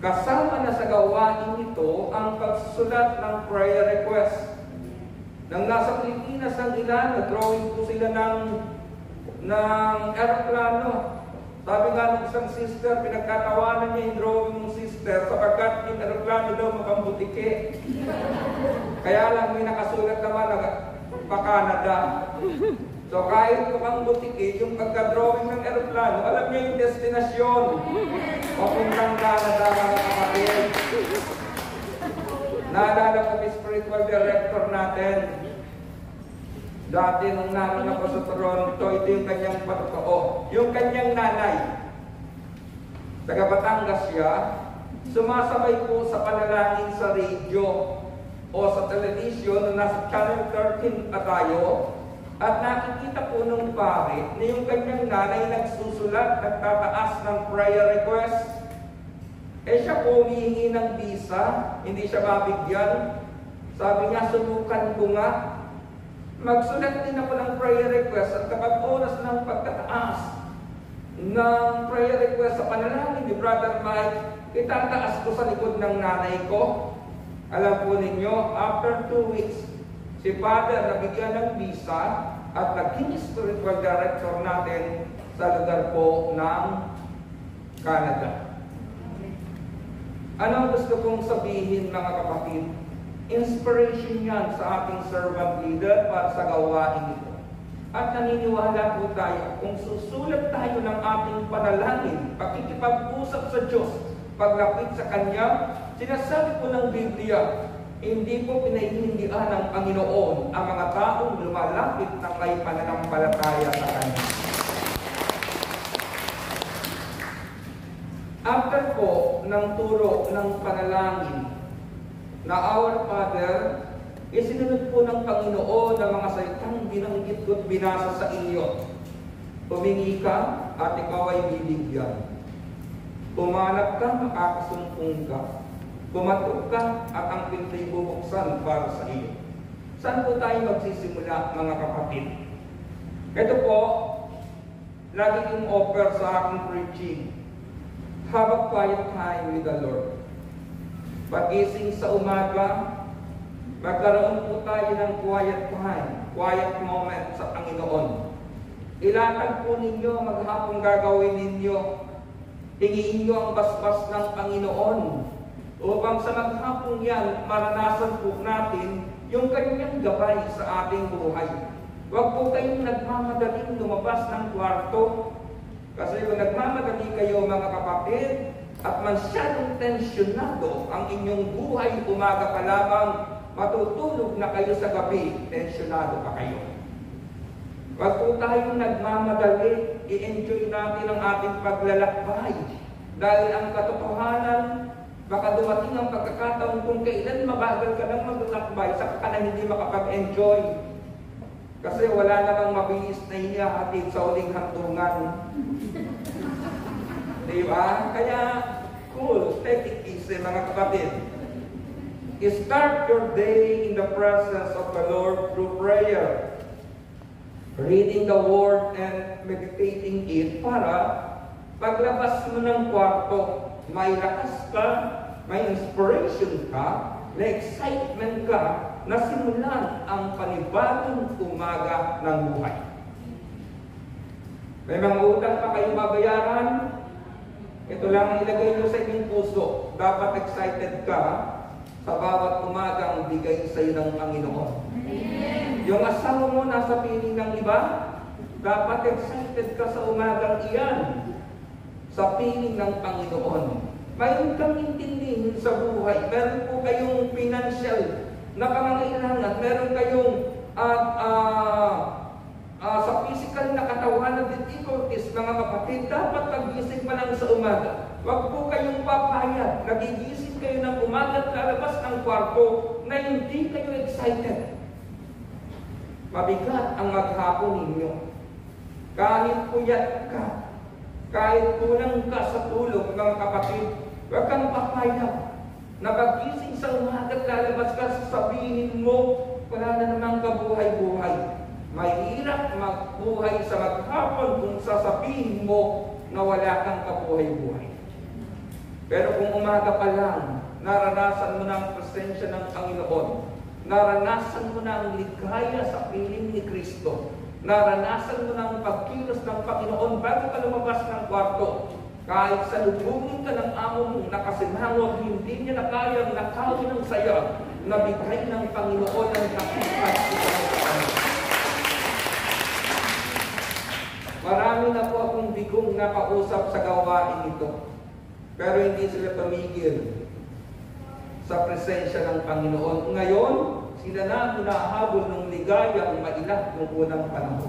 Kasama na sa gawain ito ang pagsusulat ng prayer request. Nang nasa Pilipinas ang ilan, nag-drawing po sila ng aeroplano. Sabi nga ng isang sister, pinagkatawanan niya yung drawing ng sister sapagkat yung aeroplano daw makambutike. Kaya lang may nakasulat naman na pa-Canada. So kahit mukhang butike, yung pagka-drawing ng aeroplano, alam niya yung destinasyon. Papuntang Canada, mga kapatid. Naalala ko yung spiritual director natin. Dati nung naroon ako sa Toronto, ito yung kanyang patotoo. Yung kanyang nanay, taga Batangas siya, sumasabay po sa panalangin sa radio o sa television na nasa Channel 13 pa tayo. At nakikita po nung pare na yung kanyang nanay nagsusulat, nagtataas ng prayer request. Siya po humihingi ng visa, hindi siya mabigyan. Sabi niya, subukan ko nga. Magsulat din ako ng prayer request at kapag oras ng pagtataas ng prayer request sa panalangin ni Brother Mike, itataas ko sa likod ng nanay ko. Alam po ninyo, after 2 weeks, si Father nabigyan ng visa at naging spiritual director natin sa lugar po ng Canada. Anong gusto kong sabihin, mga kapatid? Inspiration yan sa ating servant leader para sa gawain ito. At naniniwala po tayo, kung susulat tayo ng ating panalangin, pakikipag-usap sa Diyos, paglapit sa Kanya, sinasabi po ng Biblia, hindi po pinahihindihan ng Panginoon ang mga taong lumalapit na may pananampalataya sa Kanya. After po ng turo ng panalangin na Our Father, isinunod po ng Panginoon ang mga salitang binanggit ko't binasa sa inyo. Humingi ka at ikaw ay bibigyan. Pumanap ka, makakasumpong ka. Pumatok ka at ang pinto'y bubuksan para sa iyo. Saan po tayo magsisimula, mga kapatid? Ito po, lagi kong offer sa aking preaching. Have a quiet time with the Lord. Pagising sa umaga, magkaroon po tayo ng quiet time, quiet moment sa Panginoon. Ilatag po ninyo, maghapong gagawin ninyo. Hingiin nyo ang basbas ng Panginoon upang sa maghapong yan, maranasan po natin yung kanyang gabay sa ating buhay. Huwag po kayong nagmamadaling lumabas ng kwarto. Kasi kung nagmamadali kayo, mga kapatid, at masyadong tensyonado ang inyong buhay, umaga pa lamang, matutulog na kayo sa gabi, tensyonado pa kayo. Huwag po tayong nagmamadali, i-enjoy natin ang ating paglalakbay. Dahil ang katotohanan, baka dumating ang pagkakataon kung kailan mabagal ka ng maglalakbay, saka ka na hindi makapag-enjoy. Kasi wala namang mabilis na inihahatid sa uling hantungan. Diba? Kaya, cool, take it easy, mga kapatid. Start your day in the presence of the Lord through prayer. Reading the Word and meditating it para paglabas mo ng kwarto, may lakas ka, may inspiration ka, may excitement ka, na simulan ang panibagong umaga ng buhay. May mga utang pa kayong mabayaran, ito lang ang ilagay nyo sa inyong puso. Dapat excited ka sa bawat umagang bigay sa iyo ng Panginoon. Amen. Yung asawa mo nasa piling ng iba, dapat excited ka sa umagang iyan sa piling ng Panginoon. Mayroon kang intindihin sa buhay. Meron po kayong financial na pangangailangan, meron kayong sa physical na katawan na difficulties, mga kapatid, dapat pagising pa lang sa umaga. Huwag po kayong papayag, nagigising kayo ng umaga at lalabas ng kwarto na hindi kayo excited. Mabigat ang maghapon ninyo. Kahit puyat ka, kahit kulang ka sa tulog, mga kapatid, huwag kang papayag. Napagising sa umaga at lalabas ka, sasabihin mo, wala na namang kabuhay-buhay. Mahirap magbuhay sa maghapon kung sasabihin mo na wala kang kabuhay-buhay. Pero kung umaga pa lang, naranasan mo na ang presensya ng Panginoon, naranasan mo na ang ligaya sa piling ni Kristo, naranasan mo na ang pagkilos ng Panginoon bago ka lumabas ng kwarto, kahit sa lubungin ka ng amo mong nakasimangot, hindi niya na kayang nakawin ng saya na bigay ng Panginoon ang nakikat sa Marami na po akong bigong nakausap sa gawain ito, pero hindi sila tumigil sa presensya ng Panginoon. Ngayon, sila na hinahabol ng ligayang mailang ng unang panahon.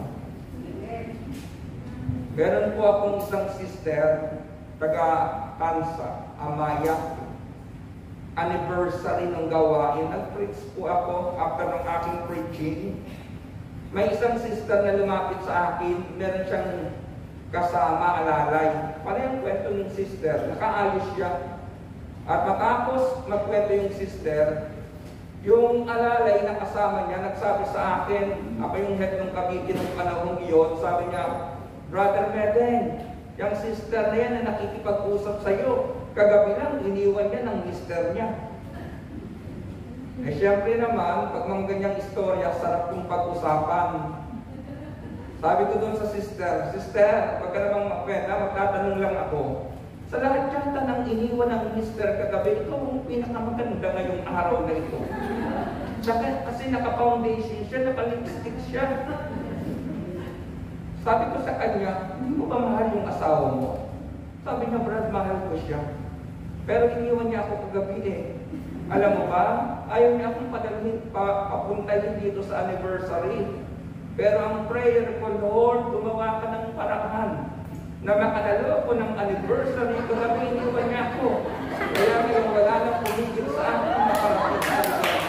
Meron po akong isang sister, taga-Tansa, Amaya. Anniversary ng gawain. Nag-preach po ako after ng aking preaching. May isang sister na lumapit sa akin, meron siyang kasama, alalay. Parang kwento ng sister, nakaalis siya. At matapos magkwento yung sister, yung alalay na kasama niya, nagsabi sa akin, ako yung head ng committee ng panahon iyon, sabi niya, Brother Meden, yung sister na yan na nakikipag-usap sa iyo, kagabi lang, iniwan niya ng mister niya. Eh syempre naman, pag mga ganyang istorya, sarap kong pag-usapan. Sabi ko doon sa sister, Sister, pagka namang makwenta, magtatanong lang ako. Sa lahat yata ng iniwan ng mister kagabi, ikaw ang pinakamaganda ngayong araw na ito. Kasi naka-foundation siya, naka-lipstick siya. Sabi ko sa kanya, hindi mo ba mahal yung asawa mo? Sabi niya, Brad, mahal ko siya. Pero iniwan niya ako kagabi eh. Alam mo ba, ayaw niya akong papuntahin dito sa anniversary. Pero ang prayer ko, Lord, gumawa ka ng paraan na makadalo ko ng anniversary. Kagabi iniwan niya ako. Kaya ngayon wala nang pumigil sa akin na parating sa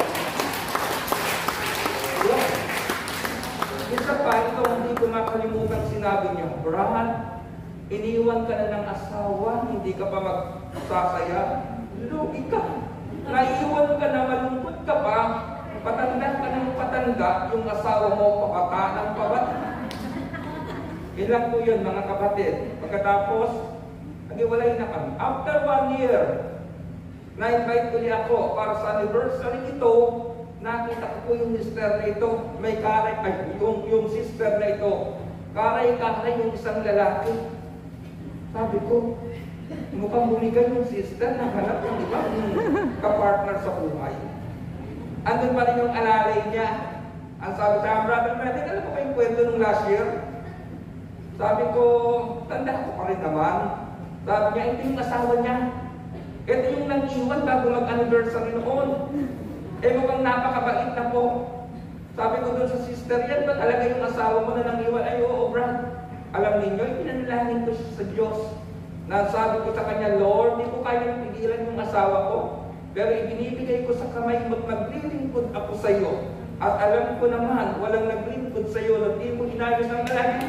isa pa, ito hindi ko makalimutan sinabi niya, Brad, iniwan ka na ng asawa, hindi ka pa magsasaya. Lugi ka. Naiwan ka na, malungkot ka pa, patanda ka ng patanda, yung asawa mo pabata ng pabata. Ilang po yun, mga kapatid. Pagkatapos, nag-iwalay na kami. After 1 year, na-invite ko niya ako para sa anniversary ito. Nakita ko po yung mister na ito, may karay, yung sister na ito, karay-karay yung isang lalaki. Sabi ko, mukhang bumigay yung sister, naghanap yung ibang kapartner sa buhay. Andun pa rin yung alalay niya. Ang sabi sa Brother Meden, alam mo ba yung kwento nung last year? Sabi ko, tanda ko pa rin naman. Sabi niya, ito yung asawa niya. Ito yung nag-iwan bago mag-anniversary noon. Eh mukhang napakabait na po. Sabi ko doon sa sister, yan ba talaga yung asawa mo na nang-iwan? Ay, oo, Brad. Alam ninyo, ipinanalangin ko siya sa Diyos. Nasabi ko sa kanya, Lord, di ko kayang pigilan yung asawa ko. Pero ibinibigay ko sa kamay mo at maglilingkod ako sa iyo. At alam ko naman, walang naglingkod sa iyo na di mo inayos ang lalaki.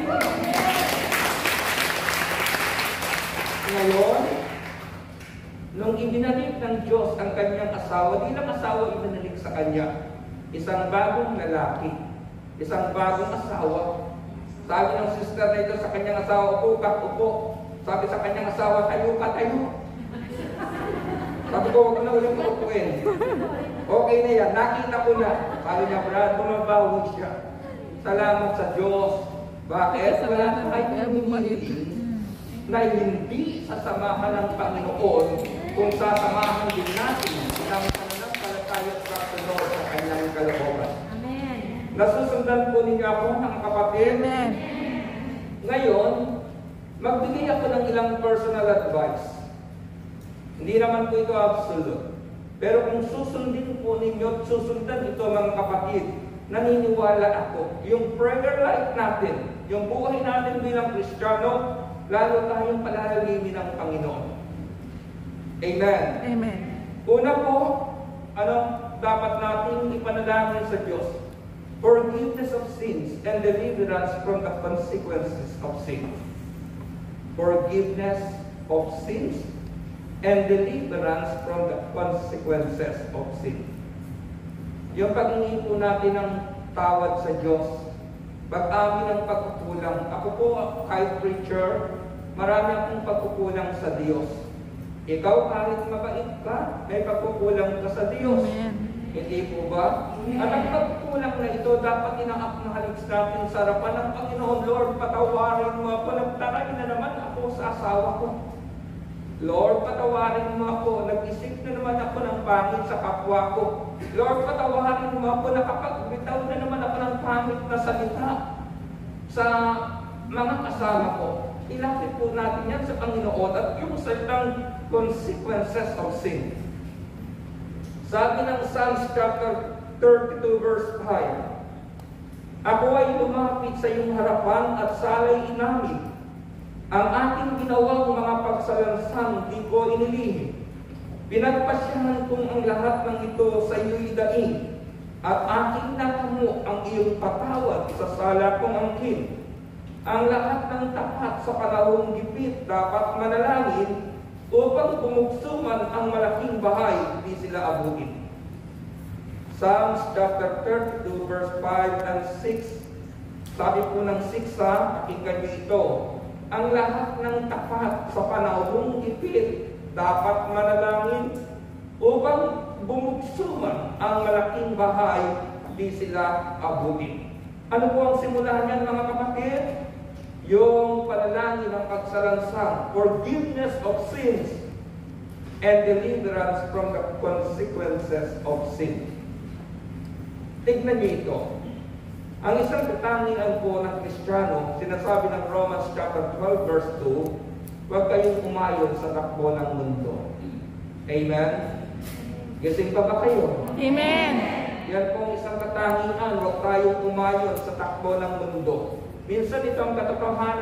Ngayon, nung ibinalik ng Diyos ang kanyang asawa, di lang asawa ibinalik sa kanya. Isang bagong lalaki, isang bagong asawa. Sabi ng sister na ito sa kanyang asawa, upo ka, upo. Sabi sa kanyang asawa, tayo ka, tayo. Sabi ko, huwag na ulit upuin. Okay na yan, nakita ko na. Sabi niya, Brad, bumabawi siya. Salamat sa Diyos. Bakit? Wala na kayo humihiling na hindi sasamahan ng Panginoon kung sasamahan din natin ng pananampalataya sa Panginoon sa kanyang kalooban. Amen. Nasusundan po ninyo ako, mga kapatid. Amen. Ngayon, magbigay ako ng ilang personal advice. Hindi naman po ito absolute. Pero kung susundin po ninyo at susundan ito, mga kapatid, naniniwala ako, yung prayer life natin, yung buhay natin bilang Kristiyano, lalo tayong palalalimin ng Panginoon. Amen. Amen. Una po, dapat nating ipanalangin sa Diyos? Forgiveness of sins and deliverance from the consequences of sin. Forgiveness of sins and deliverance from the consequences of sin. Yung pag-hingi po natin ng tawad sa Diyos, pag-amin ng pagkukulang. Ako po, kahit preacher, marami akong pagkukulang sa Diyos. Ikaw kahit mabait ka, may pagkukulang ka sa Diyos. Hindi po ba? At ang pagkukulang na ito, dapat inaaknahalik natin sa harapan ng Panginoon. Lord, patawarin mo ako. Nagtaray na naman ako sa asawa ko. Lord, patawarin mo ako. Nag-isip na naman ako ng pangit sa kapwa ko. Lord, patawarin mo ako. Nakapagbitaw na naman ako ng pangit na salita sa mga kasama ko. Ilapit po natin yan sa Panginoon at yung salitang consequences of sin. Sabi ng Psalms chapter 32 verse 5, ako ay lumapit sa iyong harapan at salay inamin. Ang ating ginawang mga pagsalansang di ko inilihim. Pinagpasyahan kong ang lahat ng ito sa iyo'y daing, at aking natamo ang iyong patawad sa sala kong angkin. Ang lahat ng tapat sa panahong gipit dapat manalangin, upang bumugsuman ang malaking bahay, di sila abutin. Psalms chapter 32 verse 5 and 6. Sabi po ng 6 pakinggan niyo ito. Ang lahat ng tapat sa panahong gipit dapat manalangin, upang bumugsuman ang malaking bahay, di sila abutin. Ano po ang simula niyan, mga kapatid? Yung panalangin ng pagsalansang, forgiveness of sins and deliverance from the consequences of sin. Tignan niyo ito. Ang isang katangian po ng Kristiyano, sinasabi ng Romans chapter 12 verse 2, huwag kayong umayon sa takbo ng mundo. Amen? Gising pa ba kayo? Amen. Yan po ang isang katangian, huwag tayong umayon sa takbo ng mundo. Minsan ito ang katotohanan